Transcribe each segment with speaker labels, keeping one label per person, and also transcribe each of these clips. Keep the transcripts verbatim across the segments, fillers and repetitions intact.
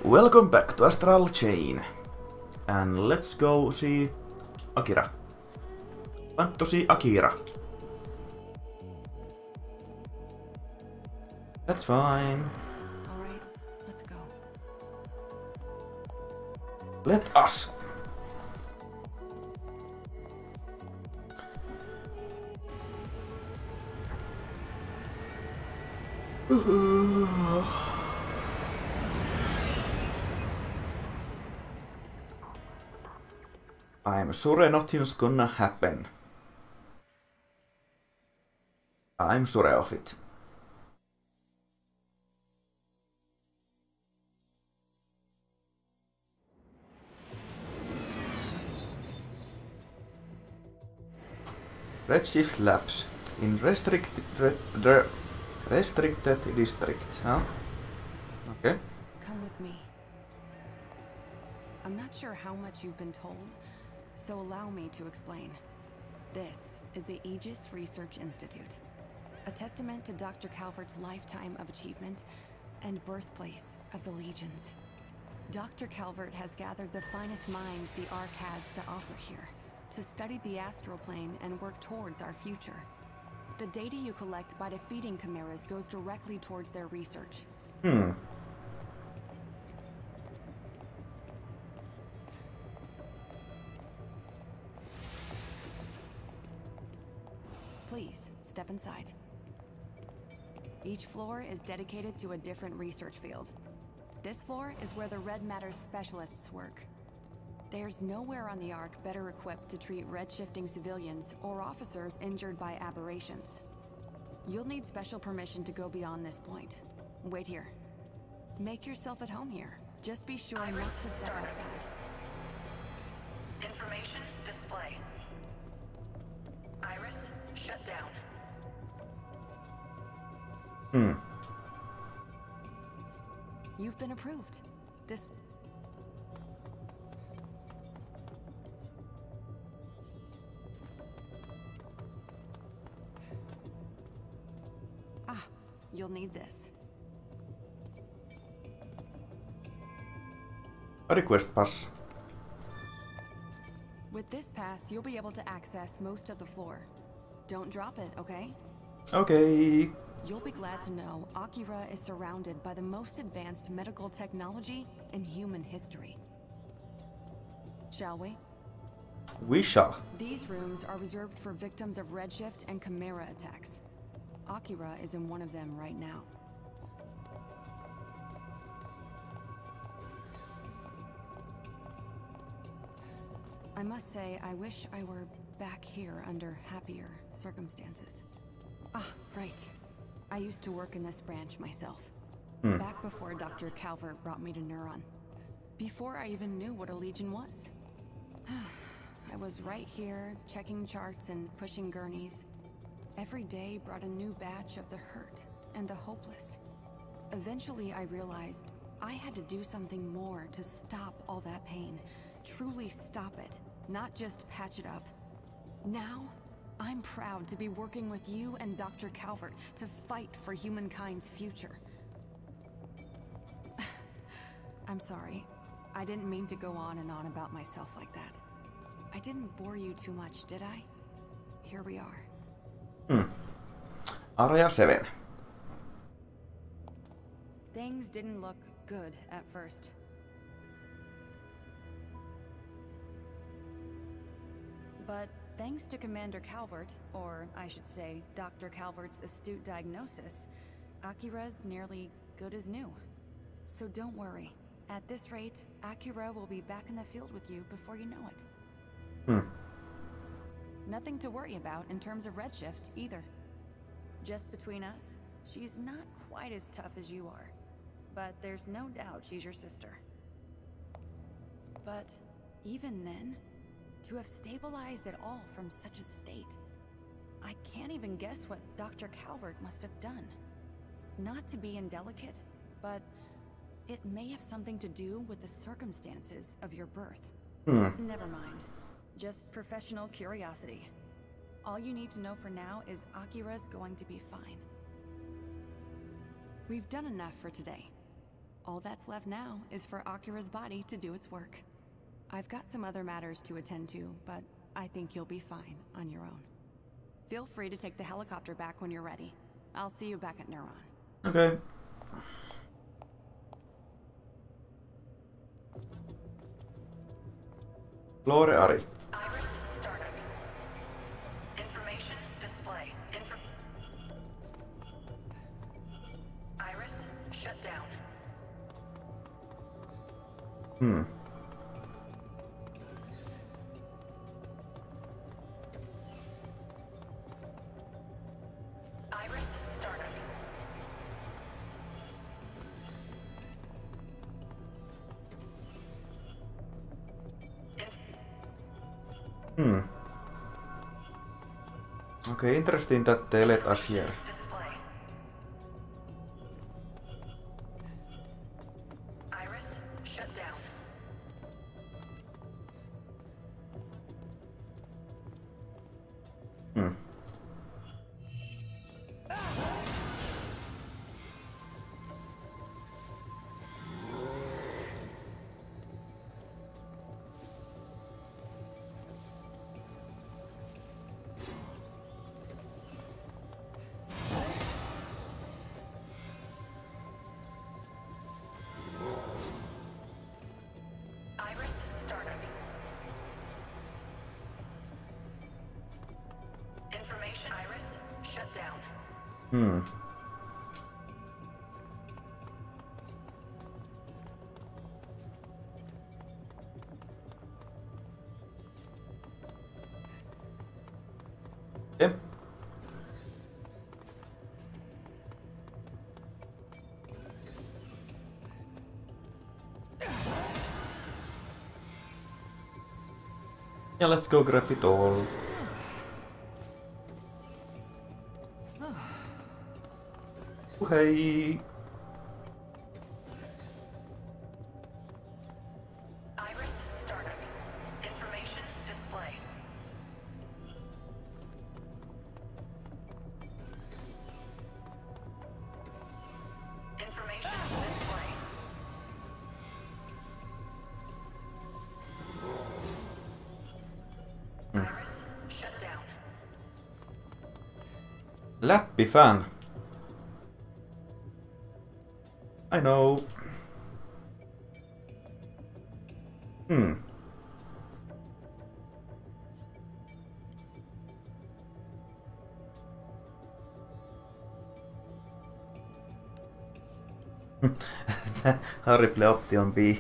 Speaker 1: Welcome back to Astral Chain. And let's go see Akira. Want to see Akira. That's fine.
Speaker 2: Alright, let's go.
Speaker 1: Let us. I'm sure nothing's gonna happen. I'm sure of it. Redshift Labs in restricted re, re, restricted district, huh? Okay.
Speaker 2: Come with me. I'm not sure how much you've been told, so allow me to explain. This is the Aegis Research Institute, a testament to Doctor Calvert's lifetime of achievement and birthplace of the Legions. Doctor Calvert has gathered the finest minds the Ark has to offer here, to study the astral plane and work towards our future. The data you collect by defeating chimeras goes directly towards their research.
Speaker 1: Hmm.
Speaker 2: Please, step inside. Each floor is dedicated to a different research field. This floor is where the Red Matter specialists work. There's nowhere on the Ark better equipped to treat red-shifting civilians or officers injured by aberrations. You'll need special permission to go beyond this point. Wait here. Make yourself at home here. Just be sure
Speaker 3: Iris
Speaker 2: not to step
Speaker 3: starting.
Speaker 2: outside.
Speaker 3: Information display. Iris shut down.
Speaker 1: Hmm.
Speaker 2: You've been approved. This... Ah, you'll need this.
Speaker 1: A request pass.
Speaker 2: With this pass, you'll be able to access most of the floor. Don't drop it, okay?
Speaker 1: Okay.
Speaker 2: You'll be glad to know Akira is surrounded by the most advanced medical technology in human history. Shall we?
Speaker 1: We shall.
Speaker 2: These rooms are reserved for victims of redshift and chimera attacks. Akira is in one of them right now. I must say, I wish I were back here under happier circumstances. Ah, right. I used to work in this branch myself.
Speaker 1: Hmm.
Speaker 2: Back before Doctor Calvert brought me to Neuron. Before I even knew what a Legion was. I was right here, checking charts and pushing gurneys. Every day brought a new batch of the hurt and the hopeless. Eventually I realized I had to do something more to stop all that pain. Truly stop it, not just patch it up. Now, I'm proud to be working with you and Doctor Calvert to fight for humankind's future. I'm sorry. I didn't mean to go on and on about myself like that. I didn't bore you too much, did I? Here we are.
Speaker 1: Hmm. Area seven.
Speaker 2: Things didn't look good at first. But thanks to Commander Calvert, or I should say, Doctor Calvert's astute diagnosis, Akira's nearly good as new. So don't worry. At this rate, Akira will be back in the field with you before you know it.
Speaker 1: Hmm.
Speaker 2: Nothing to worry about in terms of redshift, either. Just between us, she's not quite as tough as you are. But there's no doubt she's your sister. But even then, to have stabilized at all from such a state, I can't even guess what Doctor Calvert must have done. Not to be indelicate, but it may have something to do with the circumstances of your birth.
Speaker 1: Hmm.
Speaker 2: Never mind. Just professional curiosity. All you need to know for now is Akira's going to be fine. We've done enough for today. All that's left now is for Akira's body to do its work. I've got some other matters to attend to, but I think you'll be fine on your own. Feel free to take the helicopter back when you're ready. I'll see you back at Neuron.
Speaker 1: Okay. Lore Ari.
Speaker 3: Iris startup. Information display. Info Iris shut down.
Speaker 1: Hmm.
Speaker 3: Iris startup.
Speaker 1: Hmm. Okay, interesting that they let us here.
Speaker 3: Display. Iris shut down.
Speaker 1: Hmm.
Speaker 3: Iris startup. Information Iris shut down.
Speaker 1: Hmm. Yeah. Yeah, let's go grab it all. Oh, hey.
Speaker 3: Iris startup. Information display. Information display. Iris shut down.
Speaker 1: Läppi fan. I know. Hmm. Horrible option B.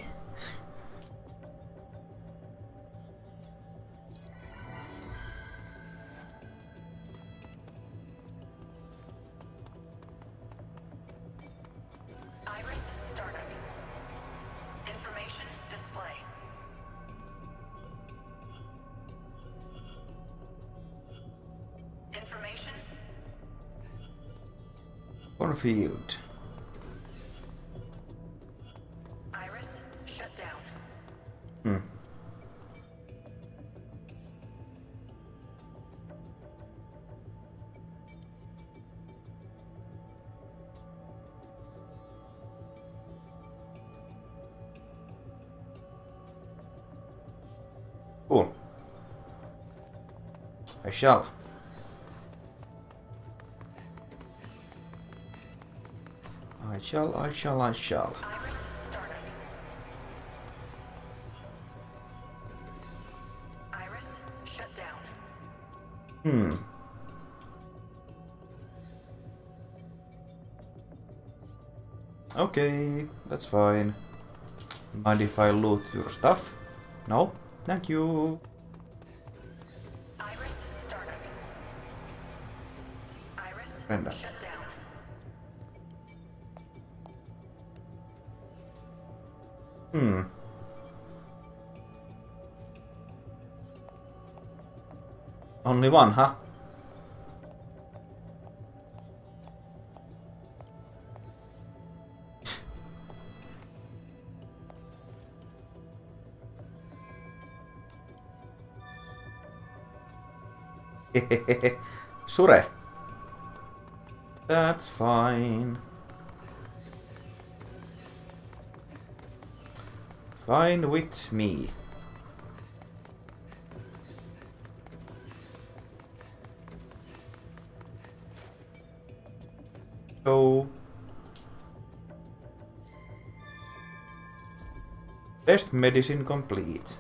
Speaker 3: Iris startup. Information display. Information
Speaker 1: Cornfield.
Speaker 3: Iris shut down.
Speaker 1: Hmm. Cool. I shall. I shall, I shall, I shall.
Speaker 3: Iris startup. Iris shut down.
Speaker 1: Hmm. Okay, that's fine. Mind if I loot your stuff? No? Thank you.
Speaker 3: Iris startup. Iris
Speaker 1: Brenda.
Speaker 3: shut down.
Speaker 1: Hmm. Only one, huh? Sure. That's fine. Fine with me. So... Test medicine complete.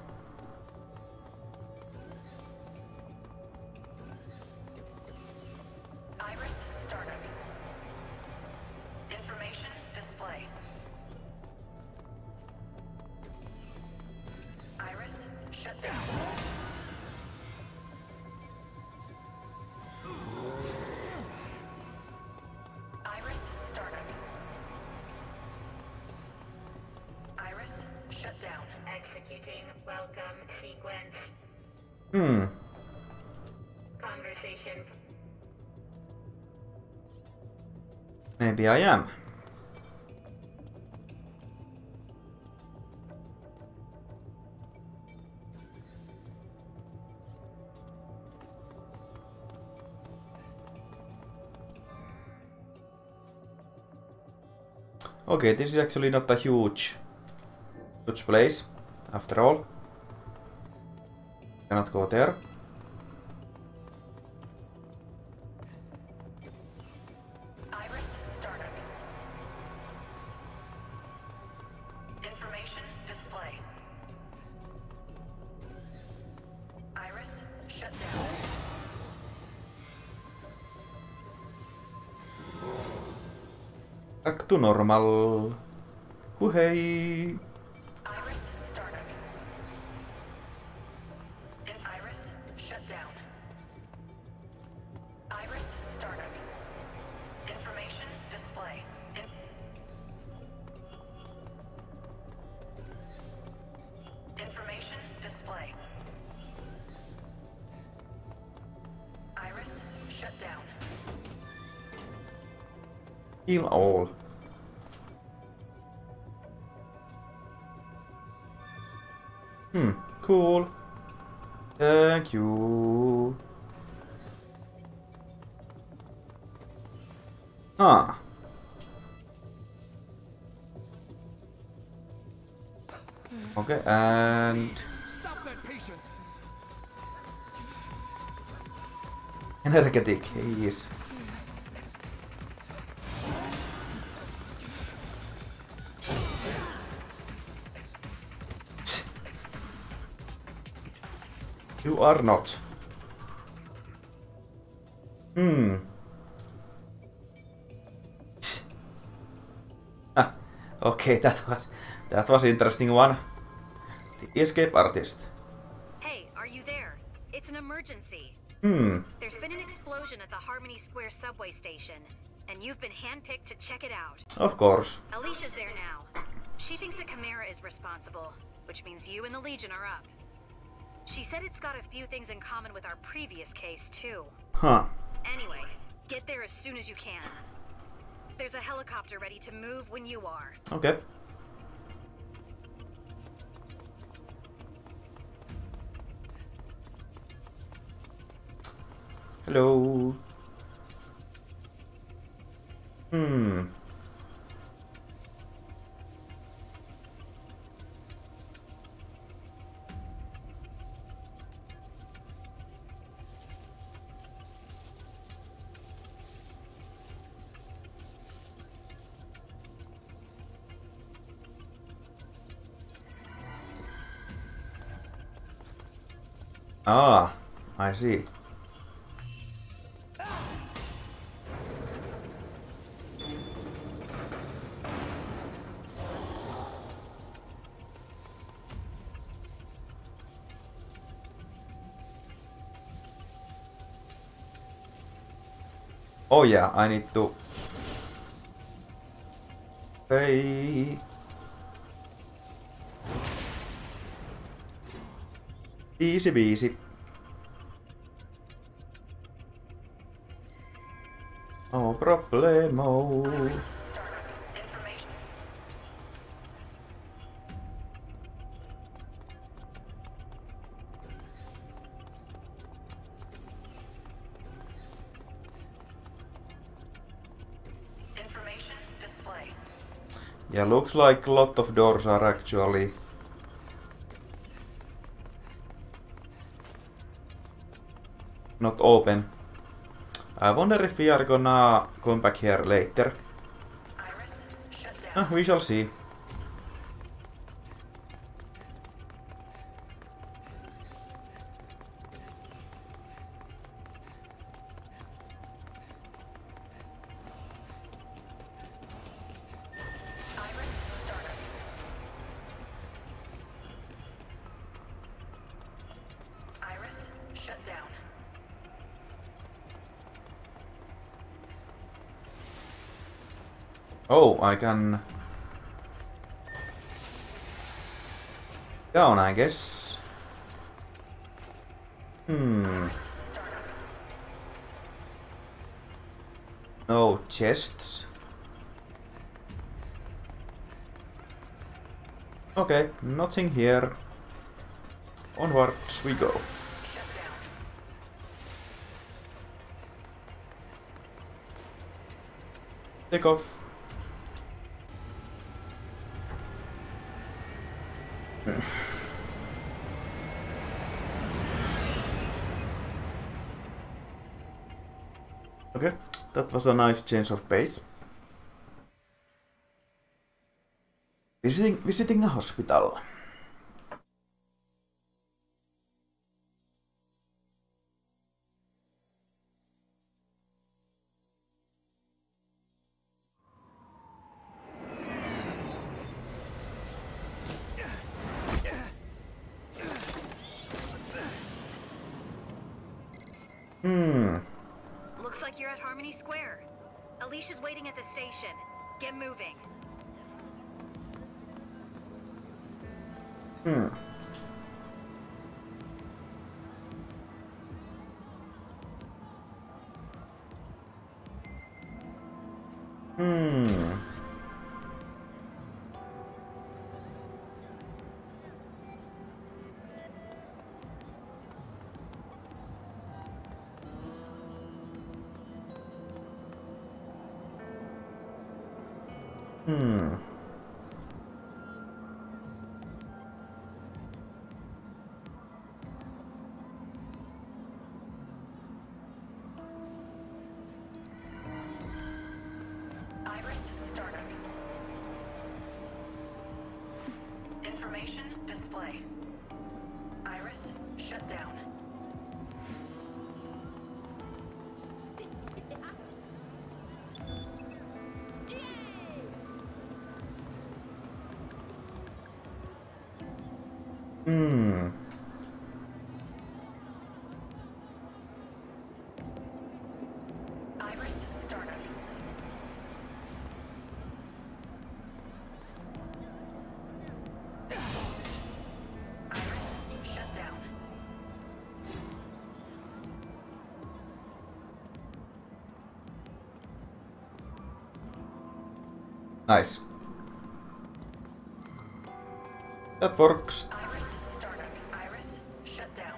Speaker 3: Iris startup. Information display. Iris shut down. Iris startup. Iris shut down.
Speaker 4: Executing welcome sequence.
Speaker 1: Hmm.
Speaker 4: Conversation.
Speaker 1: Maybe I am. Okay, this is actually not a huge, huge place, after all. Cannot go there.
Speaker 3: Iris startup. Information display. Iris shut down.
Speaker 1: Back to normal. Woohey!
Speaker 3: Iris startup. Is Iris shut down. Iris startup. Information display. In- Information display. Iris shut down.
Speaker 1: Heal all. Hmm, cool. Thank you. Ah. Okay, and
Speaker 5: Stop that patient!
Speaker 1: energetic, yes. You are not. Hmm. Ah, okay, that was that was interesting one. The escape artist.
Speaker 6: Hey, are you there? It's an emergency.
Speaker 1: Hmm.
Speaker 6: There's been an explosion at the Harmony Square subway station, and you've been handpicked to check it out.
Speaker 1: Of course.
Speaker 6: Alicia's there now. She thinks that Chimera is responsible, which means you and the Legion are up. She said it's got a few things in common with our previous case, too.
Speaker 1: Huh.
Speaker 6: Anyway, get there as soon as you can. There's a helicopter ready to move when you are.
Speaker 1: Okay. Hello. Hmm. Ah, I see. Oh yeah, I need to pay. Easy peasy. No problemo.
Speaker 3: Iris startup. Information. Information display.
Speaker 1: Yeah, looks like a lot of doors are actually not open. I wonder if we are gonna come back here later.
Speaker 3: Iris, shut down.
Speaker 1: Ah, we shall see.
Speaker 3: Iris, startup. Iris, shut down.
Speaker 1: Oh, I can... down, I guess. Hmm.
Speaker 3: Startup.
Speaker 1: No chests. Okay, nothing here. Onwards we go.
Speaker 3: Shut down.
Speaker 1: Take off. Okay, that was a nice change of pace. Visiting, visiting a hospital. Hmm.
Speaker 6: Looks like you're at Harmony Square. Alicia's waiting at the station. Get moving.
Speaker 1: Hmm. Hmm. Hmm.
Speaker 3: Iris, startup. Information display. Iris, shut down.
Speaker 1: Hmm.
Speaker 3: Iris, startup. Iris, shut down.
Speaker 1: Nice. That works.
Speaker 3: Iris, startup. Iris, shut down.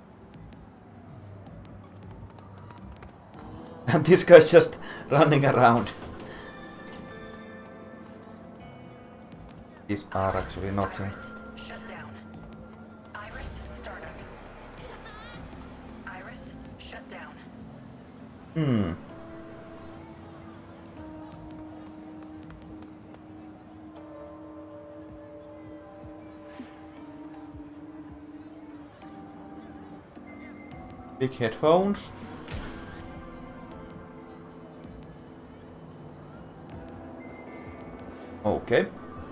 Speaker 1: And this guy's just running around. These are actually nothing.
Speaker 3: Iris, shut down. Iris, startup. Iris, shut down.
Speaker 1: Hmm. Big headphones. Okay.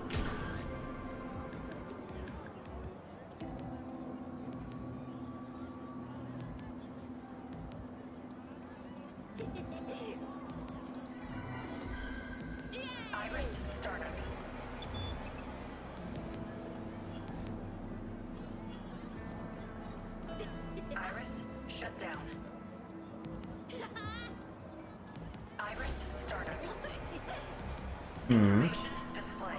Speaker 3: Iris, startup. Iris, shut down. Iris, startup.
Speaker 1: Hmm.
Speaker 3: Information display.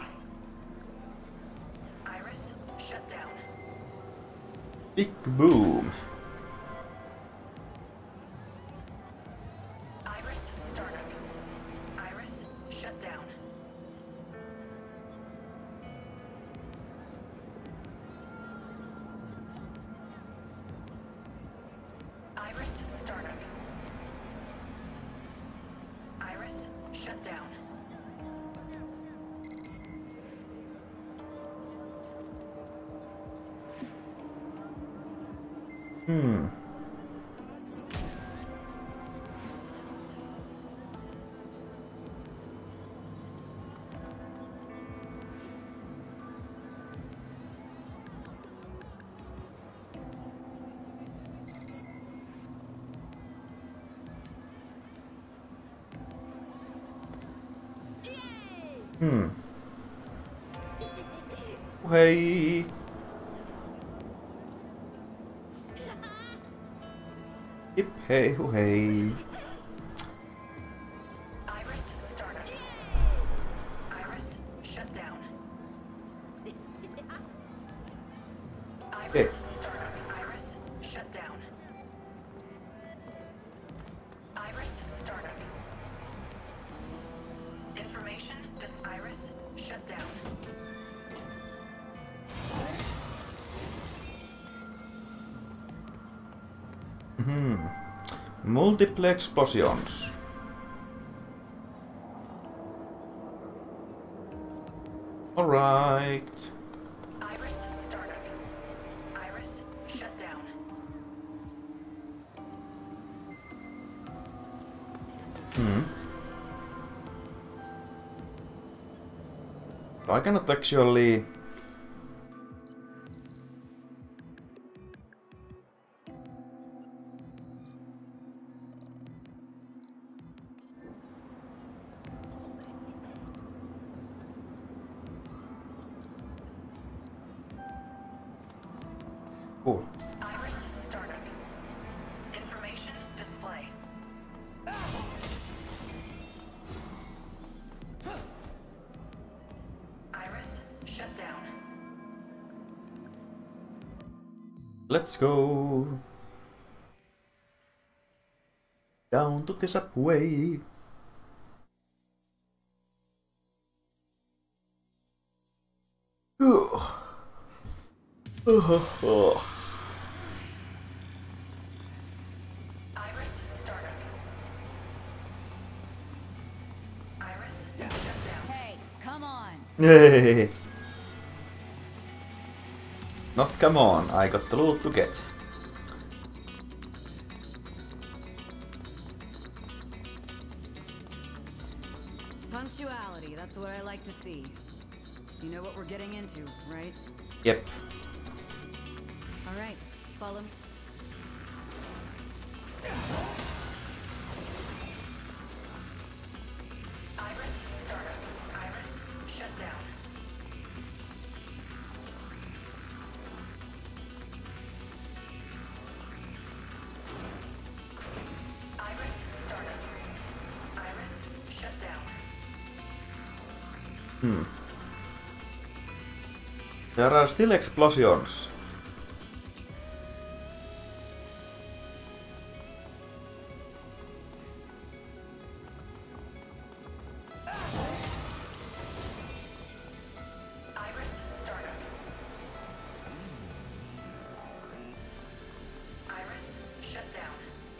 Speaker 3: Iris, shut down.
Speaker 1: Big boom.
Speaker 3: Iris, startup. Iris, shut down. Iris,
Speaker 1: Hmm. Hmm. Hei. Hip hei hu hei.
Speaker 3: Iris startup. Iris shut down.
Speaker 1: Okay.
Speaker 3: Iris startup. Iris shut down. Iris startup. Information. Dis Iris shut down.
Speaker 1: Hmm. Multiple explosions. Alright.
Speaker 3: Iris startup. Iris shut down.
Speaker 1: Hmm. I cannot actually... Cool.
Speaker 3: Iris startup. Information display. Iris shut down.
Speaker 1: Let's go down to the subway. Ugh. Ugh. Ugh.
Speaker 3: Iris startup. Iris shut down.
Speaker 2: Hey, come on.
Speaker 1: Hey. Not come on, I got the loot to get.
Speaker 2: Punctuality, that's what I like to see. You know what we're getting into, right?
Speaker 1: Yep.
Speaker 2: All right, follow me.
Speaker 3: Iris startup. Iris shut down. Iris startup. Iris shut down.
Speaker 1: Hmm. There are still explosions.
Speaker 3: Iris startup. Iris shut down.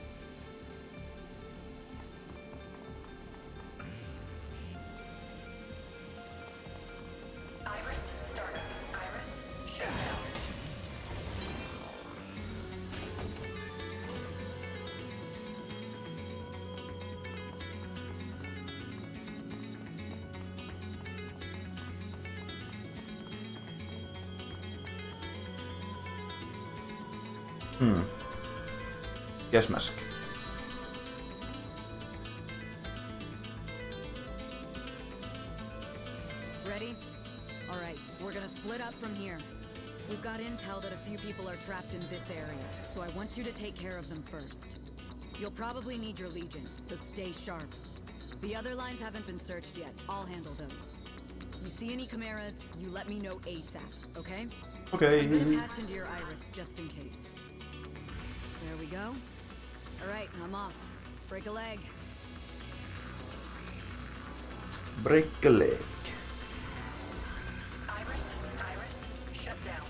Speaker 3: Iris startup. Iris shut down.
Speaker 1: Hmm. Gas mask.
Speaker 2: Ready? All right, we're gonna split up from here. We've got intel that a few people are trapped in this area, so I want you to take care of them first. You'll probably need your Legion, so stay sharp. The other lines haven't been searched yet. I'll handle those. You see any Chimeras, you let me know ASAP, okay?
Speaker 1: Okay.
Speaker 2: I'm gonna patch into your Iris, just in case. There we go. All right, I'm off. Break a leg.
Speaker 1: Break a leg.
Speaker 3: Iris, Iris, shut down.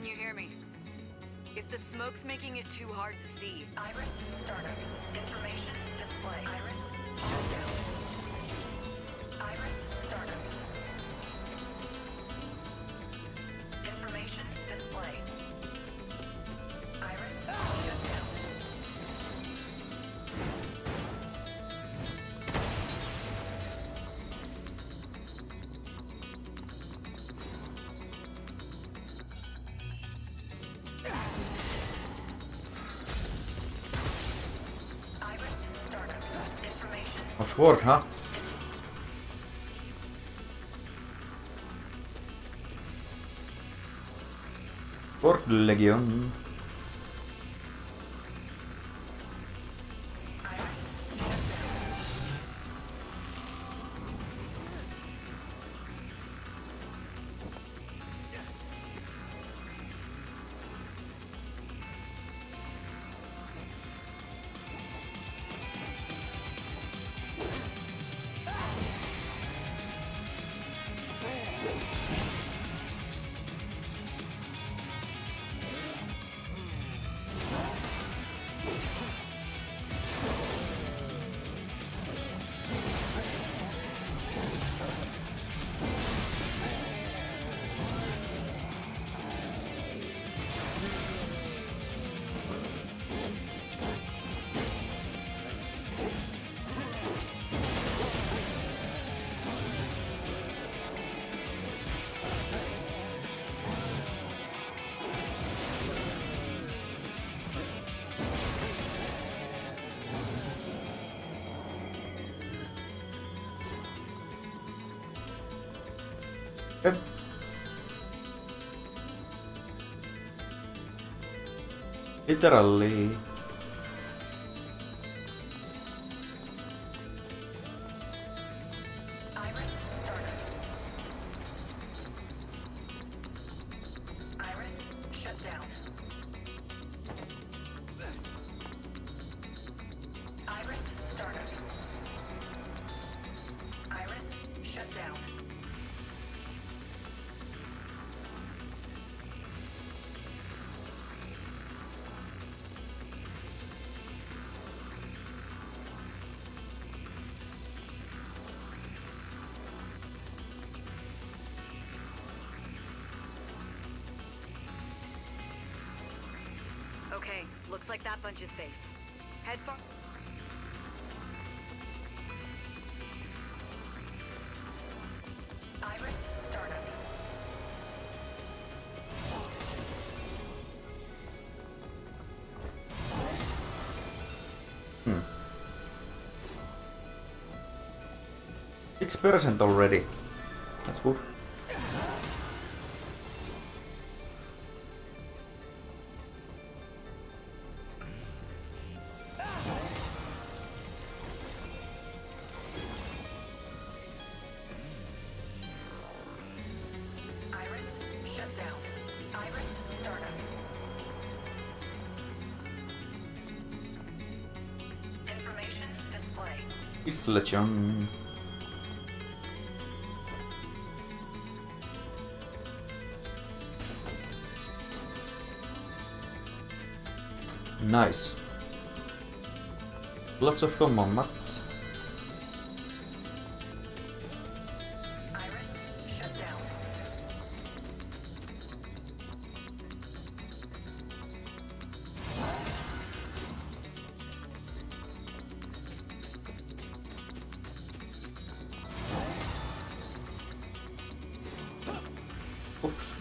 Speaker 6: Can you hear me? If the smoke's making it too hard to see.
Speaker 3: Iris startup. Information display. Iris shut down. Iris startup. Information display. Iris shut down. Iris startup. Information.
Speaker 1: Oh, sword, huh? Sword Legion.
Speaker 3: Iris shut down.
Speaker 1: Yep. Literally.
Speaker 3: Iris startup. Iris shut down. Iris startup. Iris shut down.
Speaker 6: Okay, looks like that bunch is safe. Head far.
Speaker 3: Iris startup.
Speaker 1: Hmm. Six percent already. That's good.
Speaker 3: Iris shut down. Iris startup. Information display.
Speaker 1: East Legion. Nice. Lots of common mats.
Speaker 3: Iris shut down.
Speaker 1: Oops.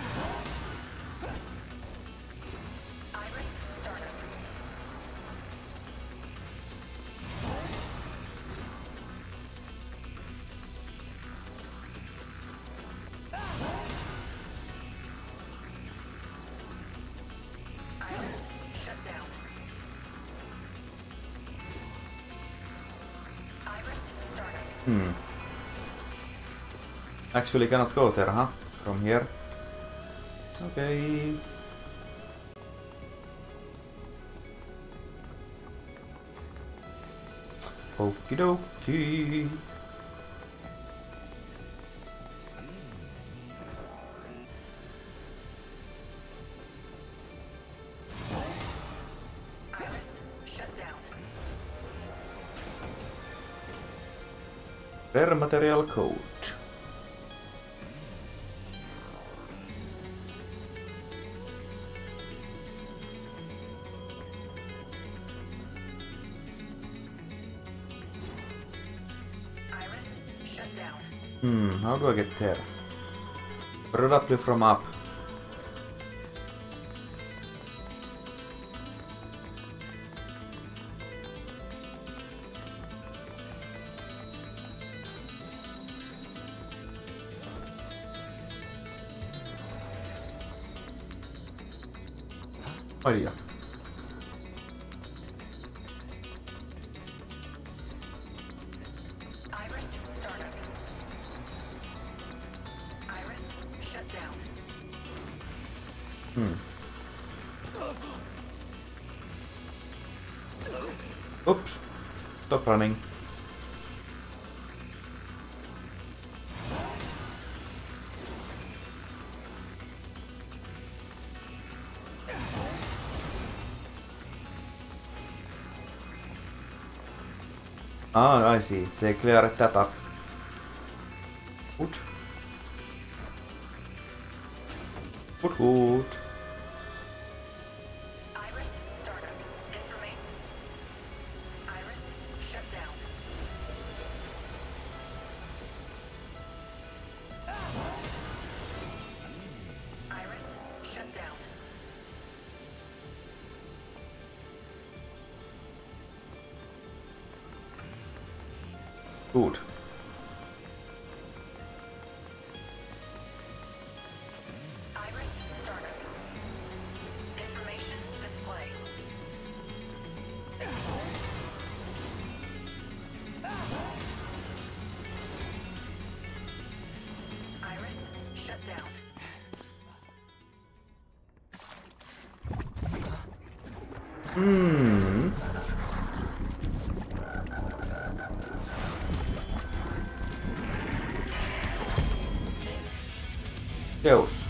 Speaker 3: Iris startup. Iris shut down. Iris startup.
Speaker 1: Hmm. Actually cannot go there, huh? From here. Okay. Okie dokie. Rare material code.
Speaker 3: Iris, shut down.
Speaker 1: Hmm, how do I get there? Probably from up. Idea.
Speaker 3: Iris, startup. Iris, shut down.
Speaker 1: Hmm. Oops. Stop running. Ah, I see. They cleared that up. Good. Good, good.
Speaker 3: Iris, startup. Information. Iris, shut down. Iris, shut down.
Speaker 1: Good.
Speaker 3: Iris, startup. Information display. Iris, shut down.
Speaker 1: Hmm. Deus.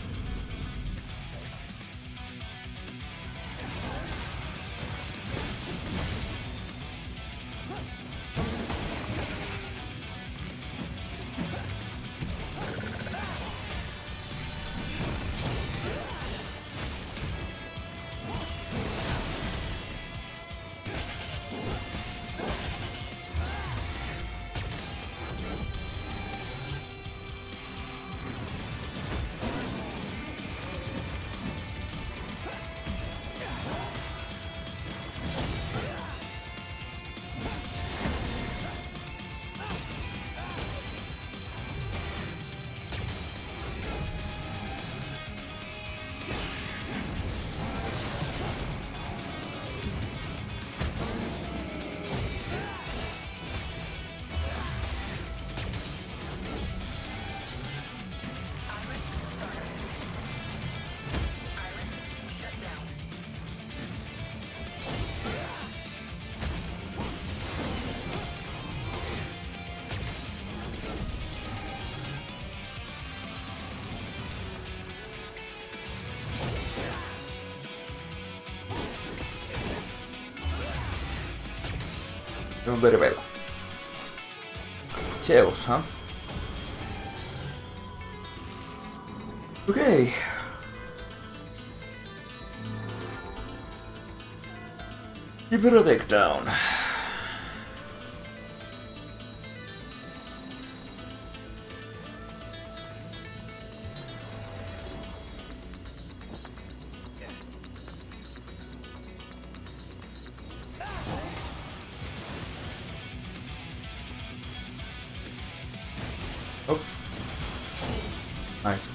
Speaker 3: Iris, startup. Iris, shut down.
Speaker 1: No very well. Zeus, huh? Okay. Give it a takedown. Oops. Nice.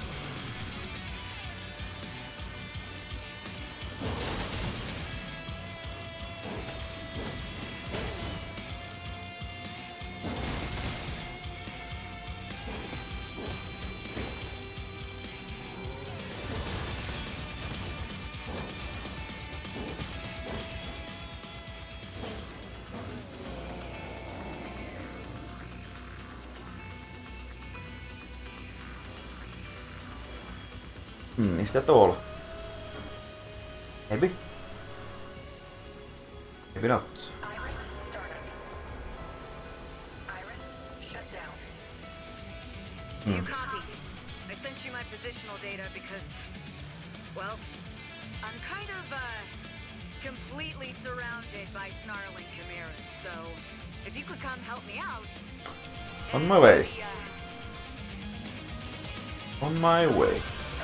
Speaker 1: Hmm, is that all? Maybe? Maybe not.
Speaker 3: Iris, startup. Iris, shut down.
Speaker 6: Do you copy? I sent you my positional data because, well, I'm kind of, uh, completely surrounded by snarling chimeras, so if you could come help me out...
Speaker 1: On my way.
Speaker 6: Maybe, uh,
Speaker 1: On my way.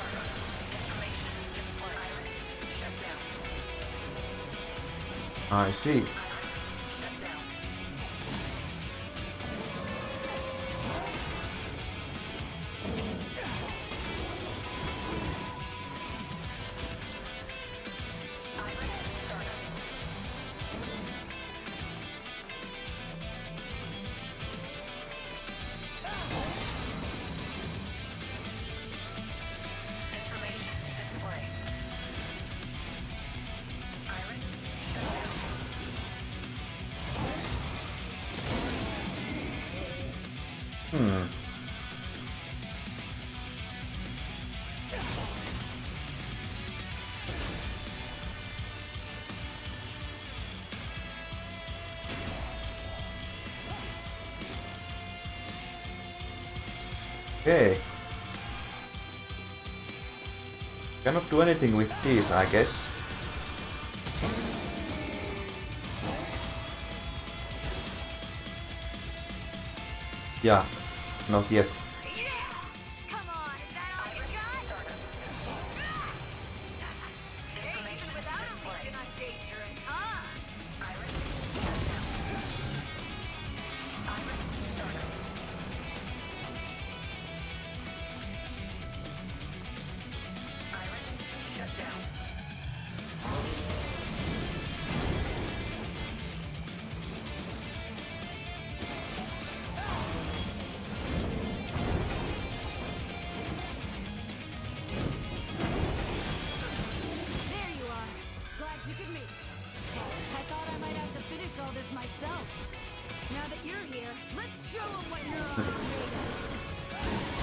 Speaker 1: I see. Hmm. Okay. Cannot do anything with these, I guess. Yeah, not yet.
Speaker 6: come on, is that all you got? Even without a Legion, I'm dangerous, huh?
Speaker 2: There you are. Glad you could make it. I thought I might have to finish all this myself. Now that you're here, let's show them what neurons are made of.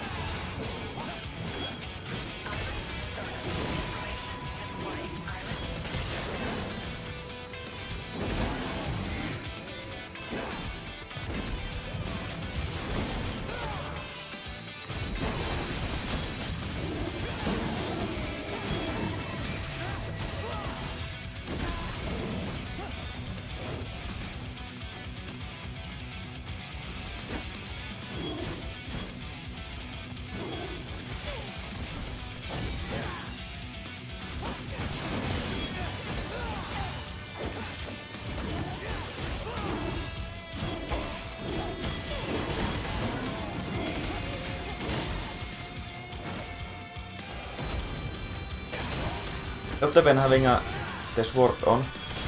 Speaker 1: After when having a the sword on.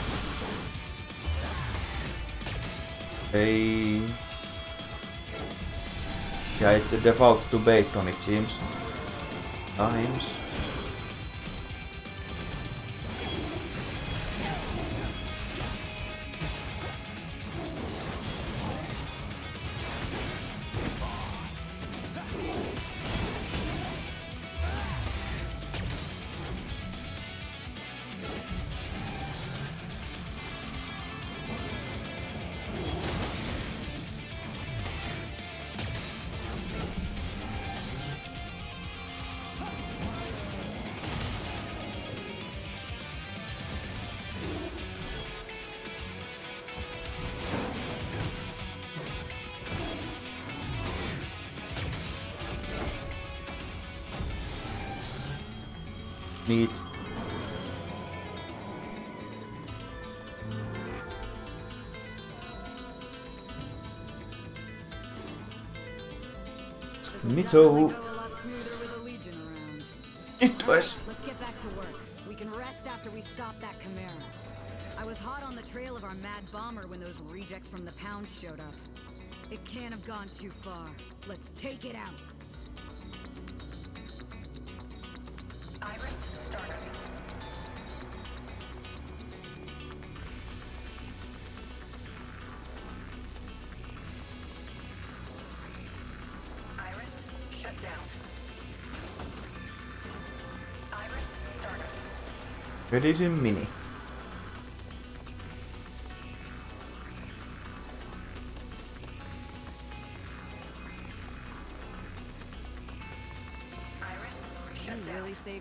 Speaker 1: Hey. Yeah, it defaults to bait on it seems. Times. Neat. Mito. It was.
Speaker 2: Let's get back to work. We can rest after we stop that Chimera. I was hot on the trail of our mad bomber when those rejects from the pound showed up. It can't have gone too far. Let's take it out.
Speaker 3: Iris, starter. Iris, shut down. Iris, starter.
Speaker 1: It is in mini.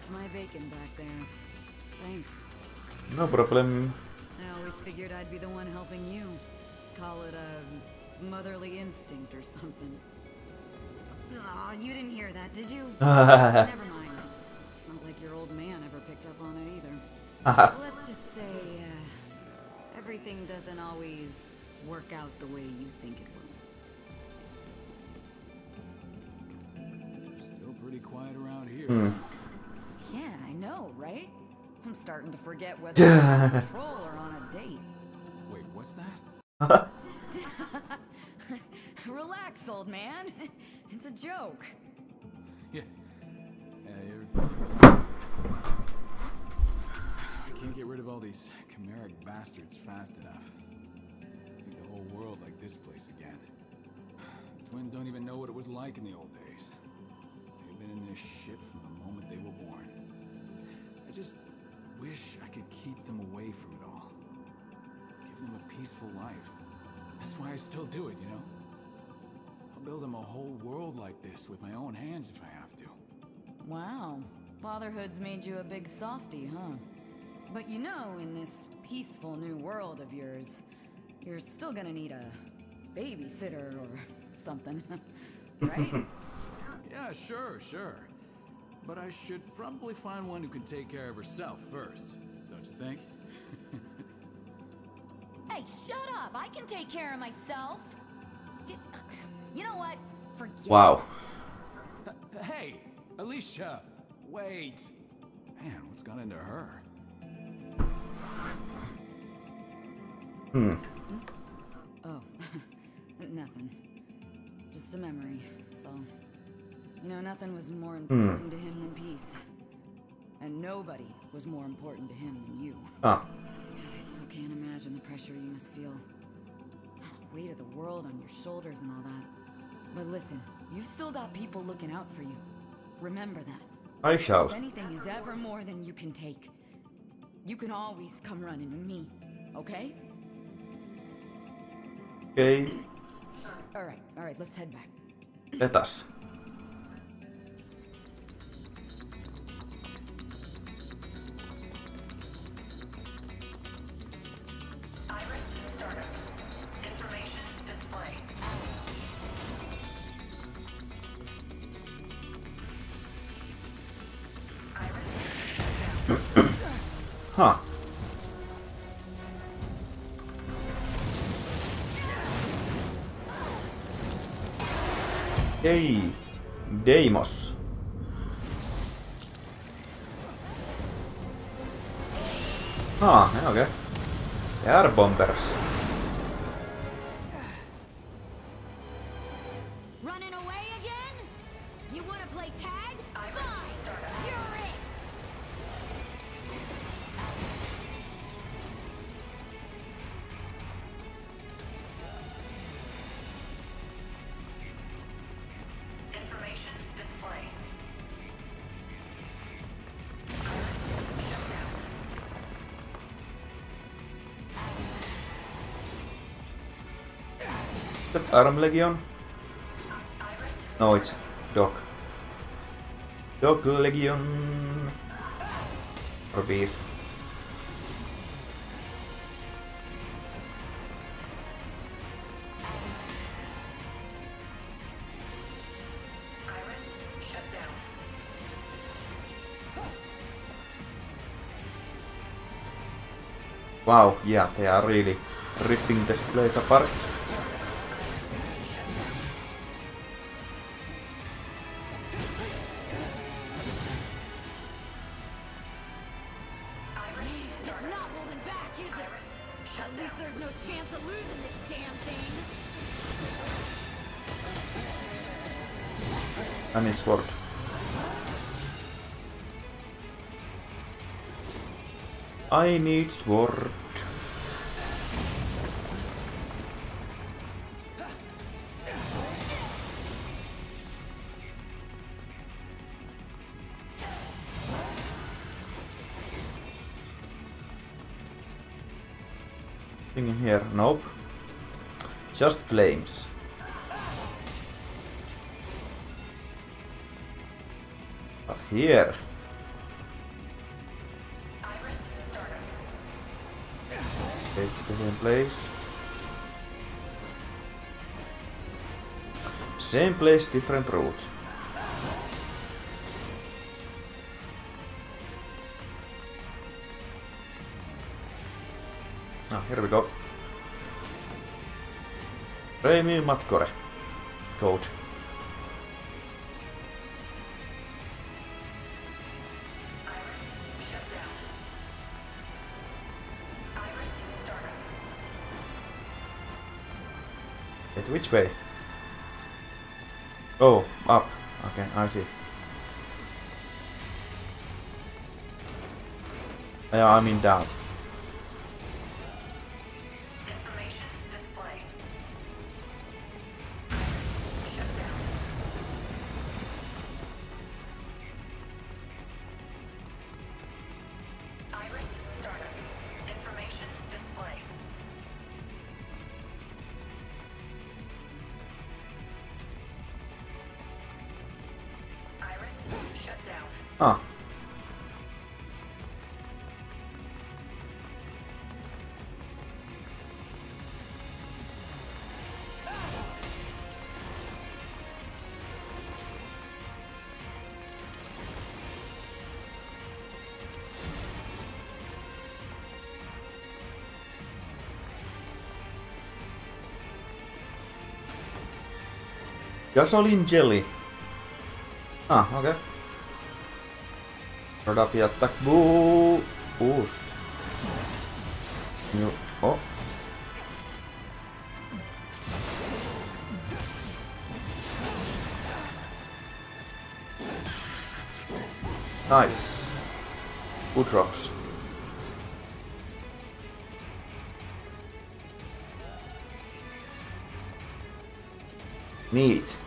Speaker 6: left my bacon back there. Thanks.
Speaker 1: No problem.
Speaker 6: I always figured I'd be the one helping you. Call it a motherly instinct or something. Aw, you didn't hear that, did you? Never mind. Not like your old man ever picked up on it either. Let's just say, uh, everything doesn't always work out the way you think it will.
Speaker 5: Still pretty quiet around here.
Speaker 1: Hmm.
Speaker 6: Yeah, I know, right? I'm starting to forget whether you're on patrol or on a date.
Speaker 5: Wait, what's that?
Speaker 6: Relax, old man. It's a joke.
Speaker 5: Yeah. Yeah, you're... I can't get rid of all these chimeric bastards fast enough. Make the whole world like this place again. The twins don't even know what it was like in the old days. They've been in this shit from the moment they were born. I just wish I could keep them away from it all. Give them a peaceful life. That's why I still do it, you know? I'll build them a whole world like this with my own hands if I have to.
Speaker 6: Wow. Fatherhood's made you a big softie, huh? But you know, in this peaceful new world of yours, you're still gonna need a babysitter or something, right?
Speaker 5: Yeah, sure, sure. But I should probably find one who can take care of herself first, don't you think?
Speaker 6: Hey, shut up! I can take care of myself! D you know what? Forget
Speaker 1: Wow.
Speaker 5: Uh, hey, Alicia! Wait! Man, what's gone into her?
Speaker 1: Hmm.
Speaker 6: Oh, nothing. Just a memory, so... You know, nothing was more important to him than peace. And nobody was more important to him than you.
Speaker 1: Ah.
Speaker 6: God, I still can't imagine the pressure you must feel. The weight of the world on your shoulders and all that. But listen, you've still got people looking out for you. Remember that.
Speaker 1: I shall.
Speaker 6: If anything is ever more than you can take, you can always come running to me, okay?
Speaker 1: Okay.
Speaker 6: Alright, alright, let's head back.
Speaker 1: Let us.
Speaker 3: Iris startup. Information display. Iris shut down.
Speaker 1: Huh. Hey, Deimos. Ah, yeah, okay. They are bombers.
Speaker 6: Running away again? You wanna play tag? Fine! You're it!
Speaker 3: Information display. Iris shut down.
Speaker 1: That Arm Legion? No, it's Dog. Dog Legion. Or Beast.
Speaker 3: Iris shut down.
Speaker 1: Wow, yeah, they are really ripping this place apart.
Speaker 6: It's not holding back, is it? At least there's no chance of losing this damn thing.
Speaker 1: And it's sword. I need sword. Thing in here? Nope. Just flames. But here. It's the same place. Same place, different route. Ah, here we go. Remy Matcore. Code. Wait, which way? Oh, up. Okay, I see. Yeah, I mean down.
Speaker 3: Information display. Iris startup. Information display. Iris shut down.
Speaker 1: Ah. Gasoline jelly. Ah, okay. Rodapi attack boo boost. New oh. Nice. Good rocks. Neat.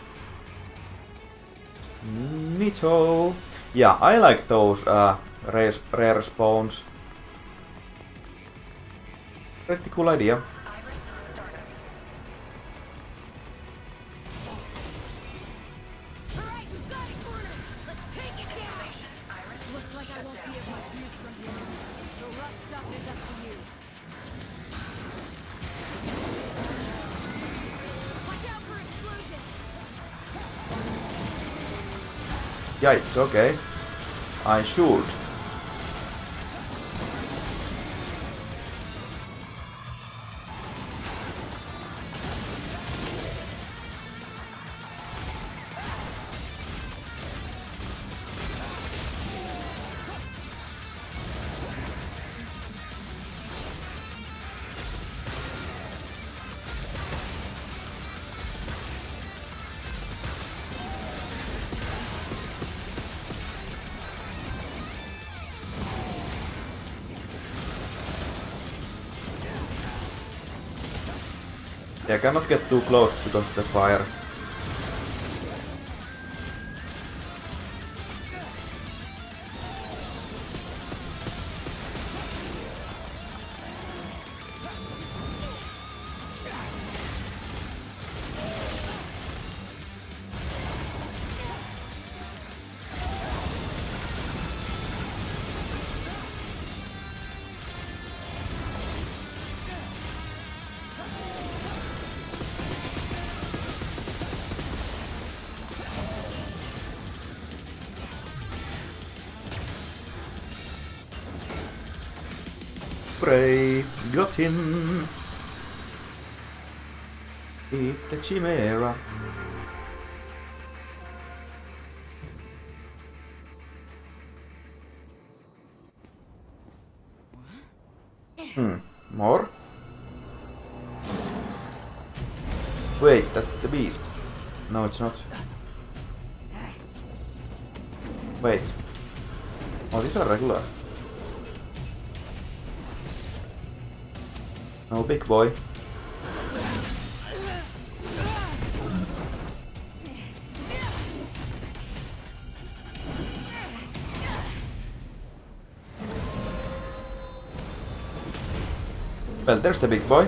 Speaker 1: Neato. Yeah, I like those uh, rare, rare spawns. Pretty cool idea.
Speaker 3: Iris startup.
Speaker 2: Alright, we've got it cornered! Let's take it down!
Speaker 3: Iris
Speaker 2: Looks like I won't be of much use from here. The rough stuff is up to you. Watch out for explosions!
Speaker 1: Yikes, okay. I should. I cannot get too close because of the fire. Prey, got him. Eat the chimera. Hmm, more? Wait, that's the beast. No, it's not. Wait. Oh, these are regular. No, big boy. Well, there's the big boy.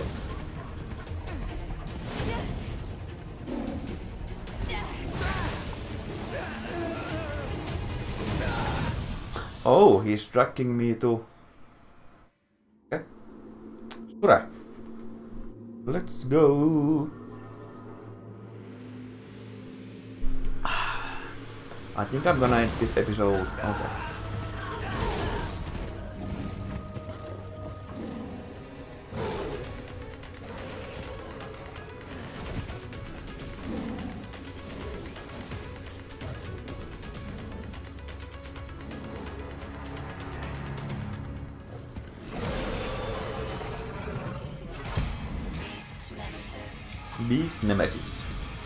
Speaker 1: Oh, he's tracking me too. Okay. Ture. Let's go. I think I'm gonna end this episode. Okay. Beast Nemesis.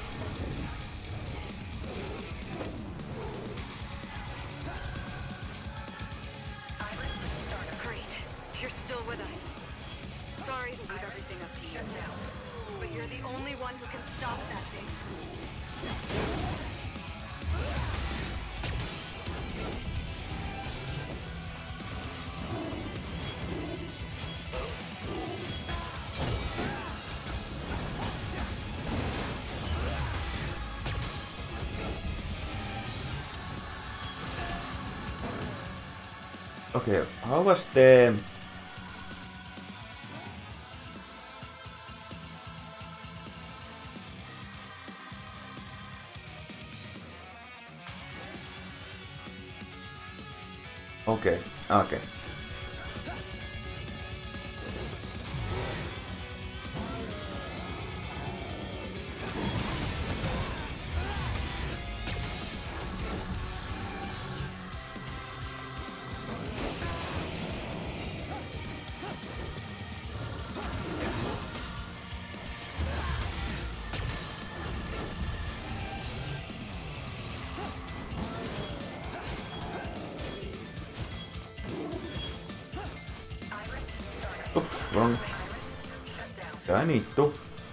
Speaker 6: Great. You're still with us. Sorry to leave everything up to you now, but you're the only one who can stop that thing.
Speaker 1: Okay, how was the... Okay, okay. Oops, wrong. I need to.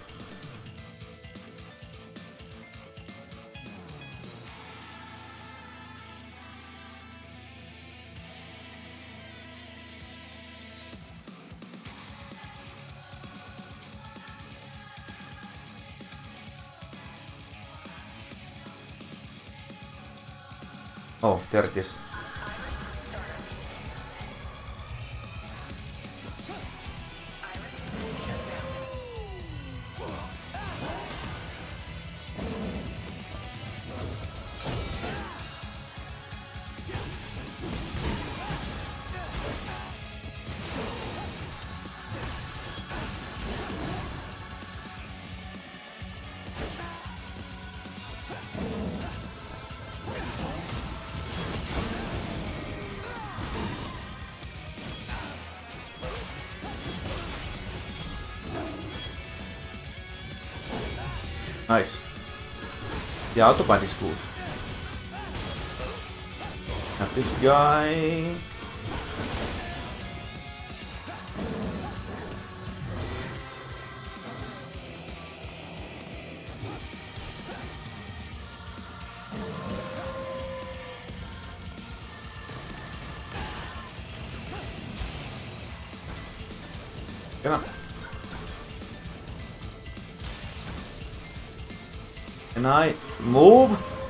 Speaker 1: Oh, there it is. Nice. The autobahn is cool. Not this guy. Come on. Can I move?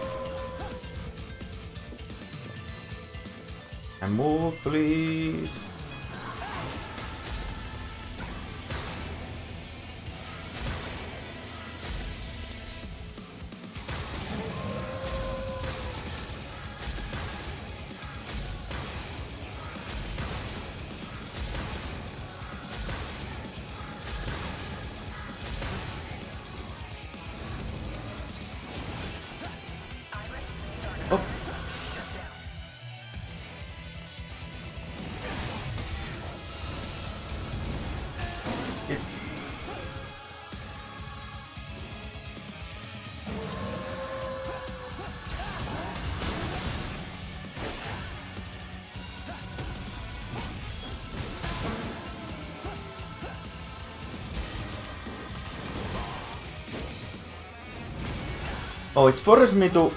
Speaker 1: And move, please. Oh. It. Oh, it forces me to...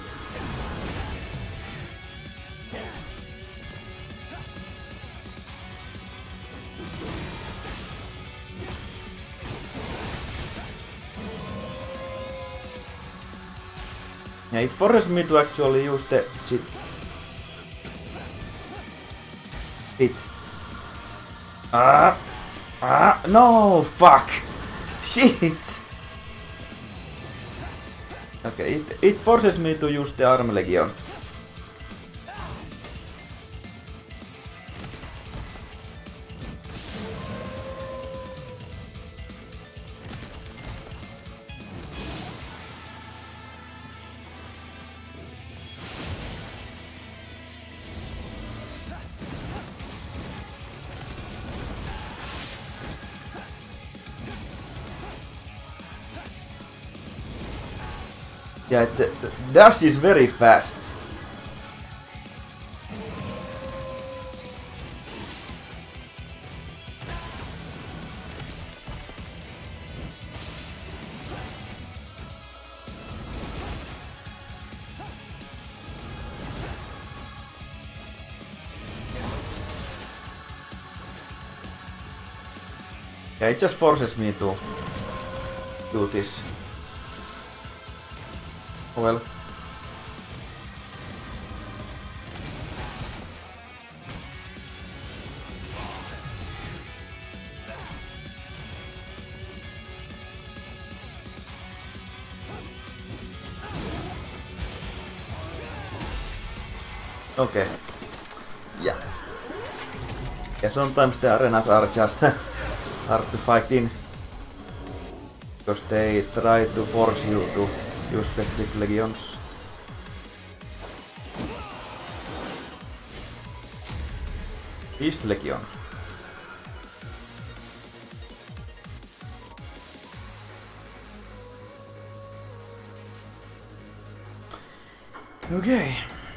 Speaker 1: Yeah, it forces me to actually use the cheat. It. Ah! Ah, no, fuck! Shit! Okay, it, it forces me to use the Arm Legion. Yeah, the dash is very fast. Yeah, it just forces me to do this. Well. Okay. Yeah. Yeah, sometimes the arenas are just hard to fight in. Because they try to force you to use specific legions. East Legion. Okay.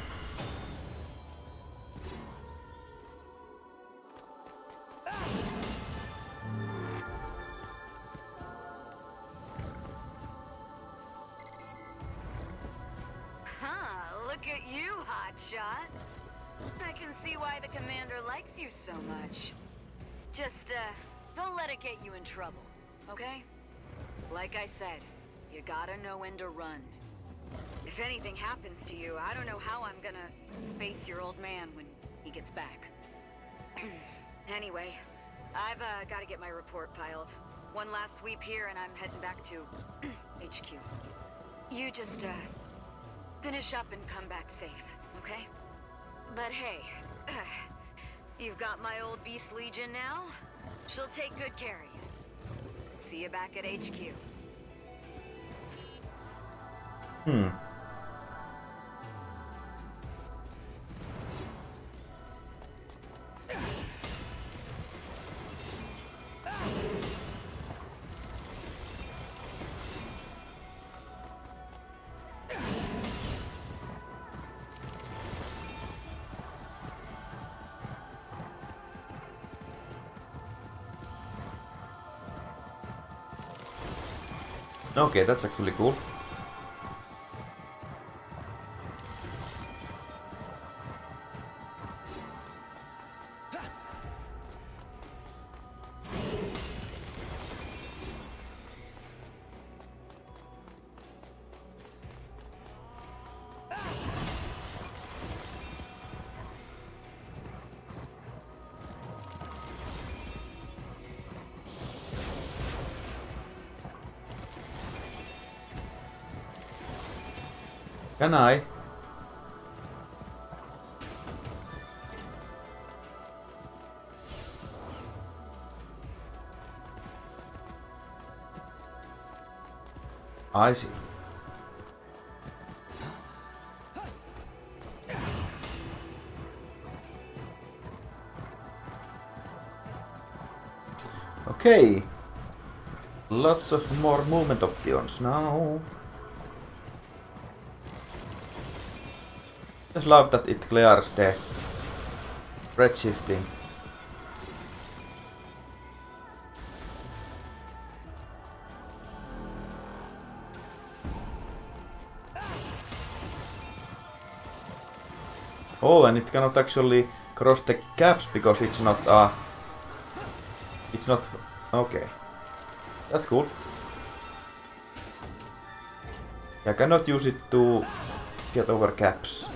Speaker 6: Like I said, you gotta know when to run. If anything happens to you, I don't know how I'm gonna face your old man when he gets back. Anyway, I've uh, gotta get my report piled. One last sweep here and I'm heading back to H Q. You just, uh, finish up and come back safe, okay? But hey, you've got my old Beast Legion now. She'll take good care of you. See you back at H Q.
Speaker 1: Hmm. Okay, that's actually cool. Can I? I see. Okay. Lots of more movement options now. Just love that it clears the red shifting. Oh, and it cannot actually cross the gaps because it's not uh it's not okay. That's cool. I cannot use it to get over gaps.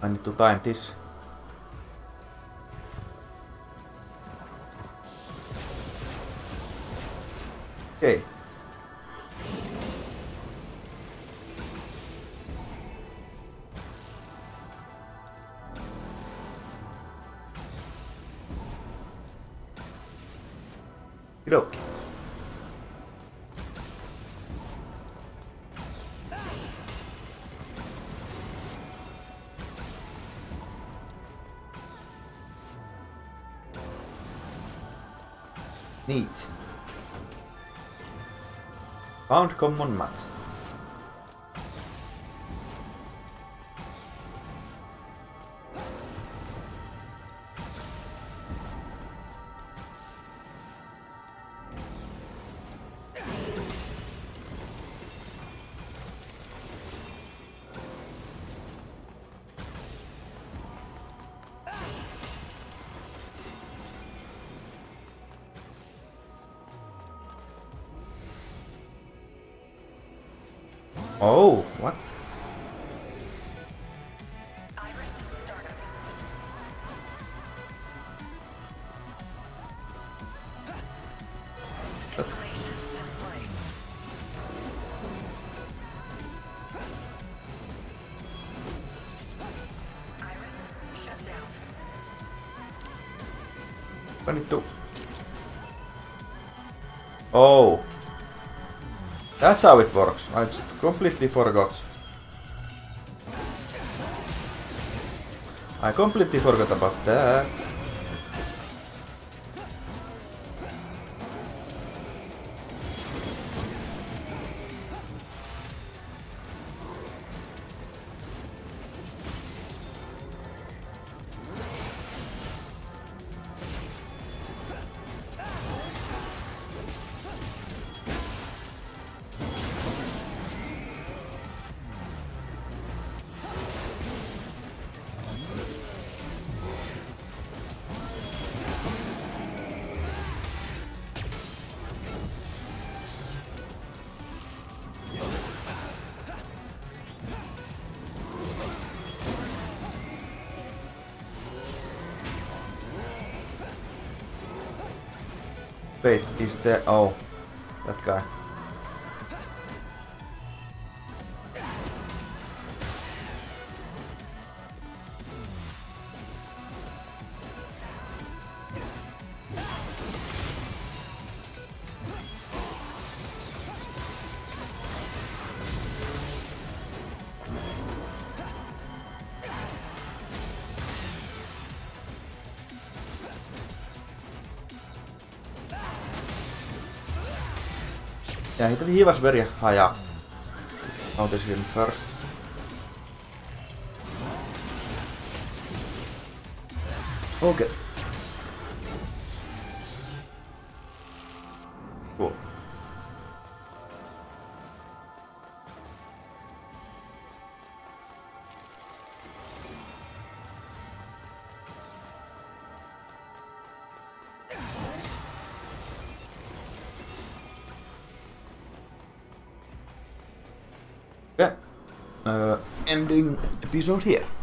Speaker 1: I need to time this. Okay. Okay. Neat. Found common mat. Oh, what?
Speaker 3: Iris startup. Installation display. Iris shut down.
Speaker 1: twenty-two. Oh. That's how it works. I just completely forgot. I completely forgot about that. Wait, is there... Oh, that guy. Yeah, he was very high up. Notice him first. Okay. Cool. Okay. Uh, ending episode here.